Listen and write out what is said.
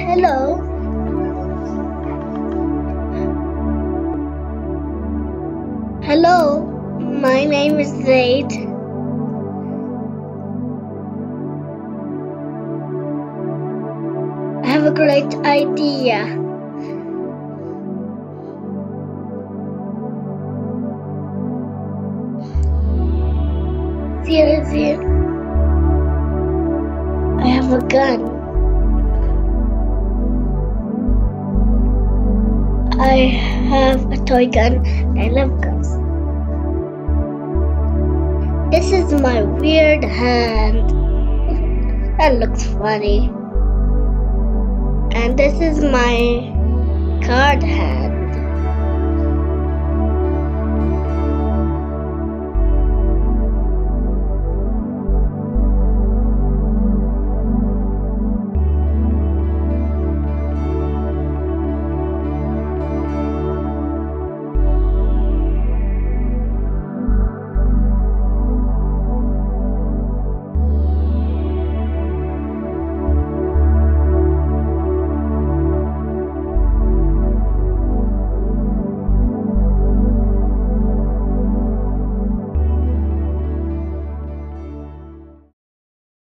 Hello. Hello, my name is Zaid. I have a great idea. Seriously, I have a gun. I have a toy gun. I love guns. This is my weird hand. That looks funny. And this is my card hand.